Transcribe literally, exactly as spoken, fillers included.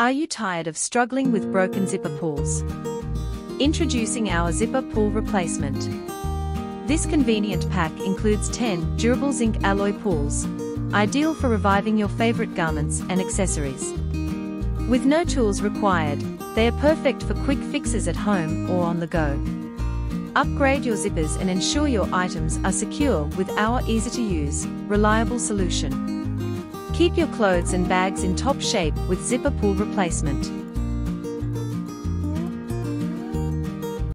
Are you tired of struggling with broken zipper pulls? Introducing our zipper pull replacement. This convenient pack includes ten durable zinc alloy pulls, ideal for reviving your favorite garments and accessories. With no tools required, they are perfect for quick fixes at home or on the go. Upgrade your zippers and ensure your items are secure with our easy-to-use, reliable solution. Keep your clothes and bags in top shape with zipper pull replacement.